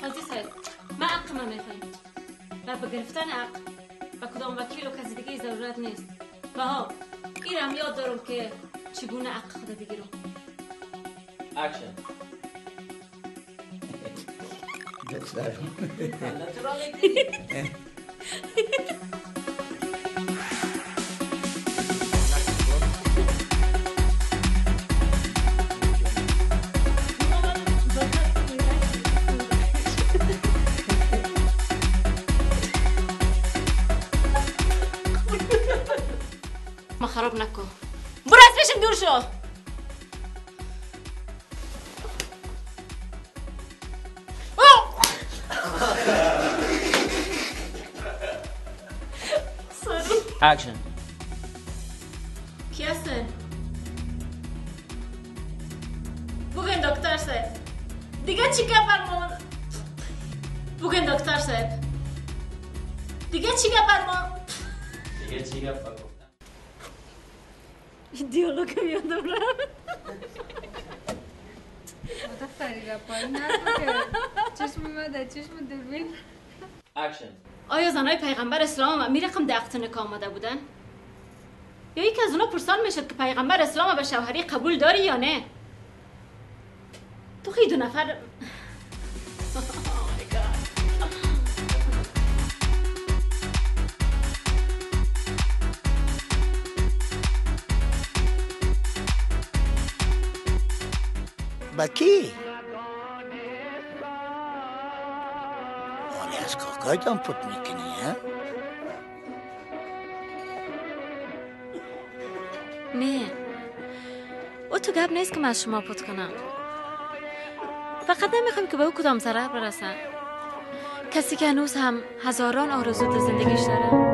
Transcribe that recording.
قاضی صاحب من حق من میخوایم و به گرفتن حق و کدام وکیل و کسی دیگه ضرورت نیست و ها ایرم یاد دارم که چگونه حق خود بگیرم. اکشن. ما خراب نکن برو از پیشم دور شو. اکشن. کی هستن؟ بگن دکتر صاحب دیگه چی که فرمان؟ بگن دکتر صاحب دیگه چی که فرمان؟ دیگه چی گفت گفتم؟ این دیالوگم یادم رفت. فریده پایین نرفت که چشم میمده چشم دوربین. اکشن. آیا زنای پیغمبر اسلام هم امیر رقم دقت نکام آمده بودن؟ یا یکی از اونا پرسان میشد که پیغمبر اسلام به شوهری قبول داری یا نه؟ تو خیلی دو نفر با کی؟ مالی از کاکای دام پوت میکنی ها؟ نه او تو گپ نیست که من از شما پوت کنم. فقط نمیخوام که به او کدام ضرر برسن. کسی که هنوز هم هزاران آرزو در زندگیش داره.